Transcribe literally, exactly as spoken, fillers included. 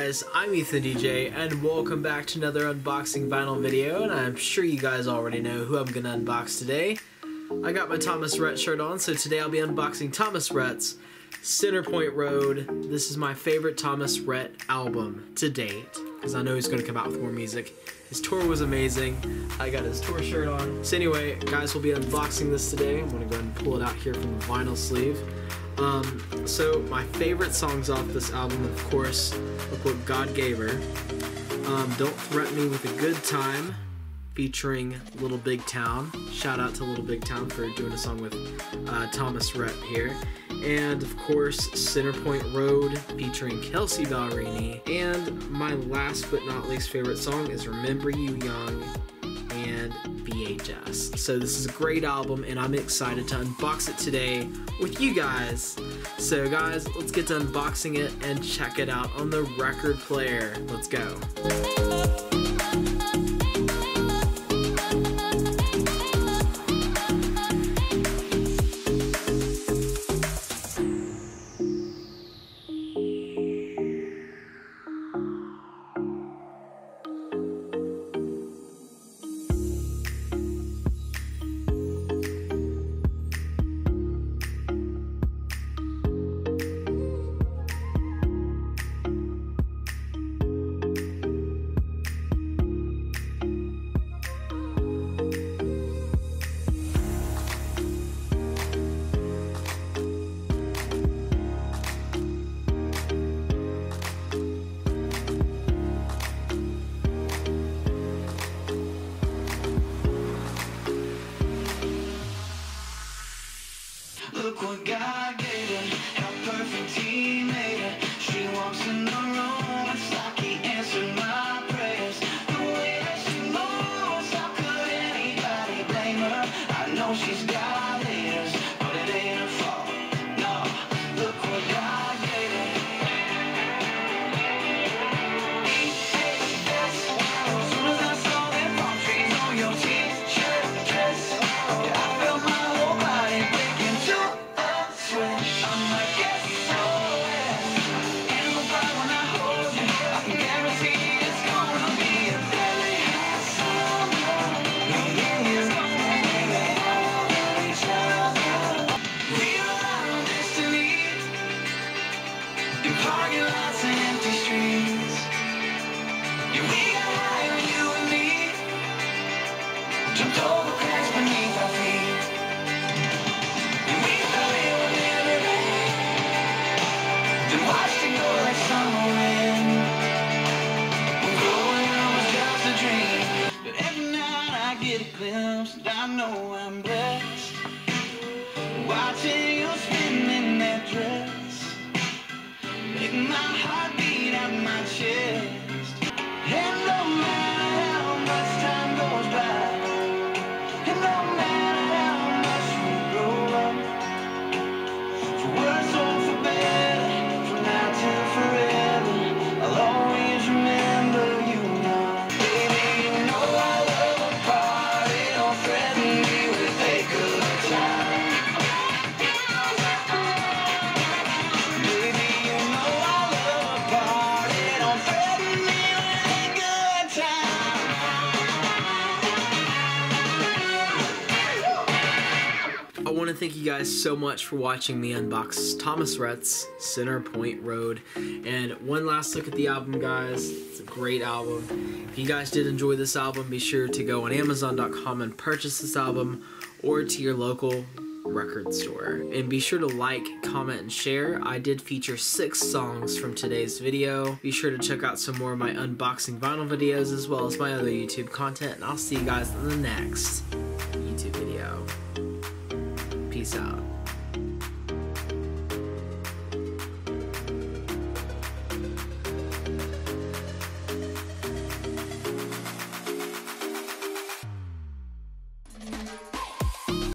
guys, I'm EthanTheDJ and welcome back to another unboxing vinyl video, and I'm sure you guys already know who I'm gonna unbox today. I got my Thomas Rhett shirt on, so today I'll be unboxing Thomas Rhett's Centerpoint Road. This is my favorite Thomas Rhett album to date, because I know he's gonna come out with more music. His tour was amazing. I got his tour shirt on. So anyway, guys, we'll be unboxing this today. I'm gonna go ahead and pull it out here from the vinyl sleeve. Um, so my favorite songs off this album, of course, Look What God Gave Her. Um, Don't Threaten Me With A Good Time, featuring Little Big Town. Shout out to Little Big Town for doing a song with uh, Thomas Rhett here. And of course, Centerpoint Road, featuring Kelsey Ballerini. And my last but not least favorite song is Remember You Young and V H S. So this is a great album and I'm excited to unbox it today with you guys. So guys, let's get to unboxing it and check it out on the record player. Let's go. Look what God gave her, how perfect He made her. She walks in the room, it's like He answered my prayers. The way that she moves, how could anybody blame her? I know she's got haters, but it ain't her fault. No, look what God gave her. E H S. As soon as I saw them palm trees on your t-shirt dress, yeah, I felt my whole body breaking to I'm like, yes, so yes. And the fire when I hold you, I can guarantee it's gonna be a very hot summer. Yeah, it's gonna be all of each other. We rely on destiny in parking lots and empty streets. Yeah, we got higher, you and me, jumped over cracks beneath our feet. And we thought it would never end, then watched it go like summer wind. When growing up was just a dream, but every night I get a glimpse and I know I'm blessed. Watching you spin in that dress, making my heart beat out my chest. And no matter how much time goes by, and no matter how much we grow up, for worse or for better, from now till forever, I'll always remember you now. Baby, you know I love a party, don't threaten me with a good time. Baby, you know I love a party, don't threaten me with a good time. I want to thank you guys so much for watching me unbox Thomas Rhett's Centerpoint Road. And one last look at the album, guys. It's a great album. If you guys did enjoy this album, be sure to go on Amazon dot com and purchase this album, or to your local record store. And be sure to like, comment, and share. I did feature six songs from today's video. Be sure to check out some more of my unboxing vinyl videos as well as my other YouTube content, and I'll see you guys in the next YouTube video. Peace out.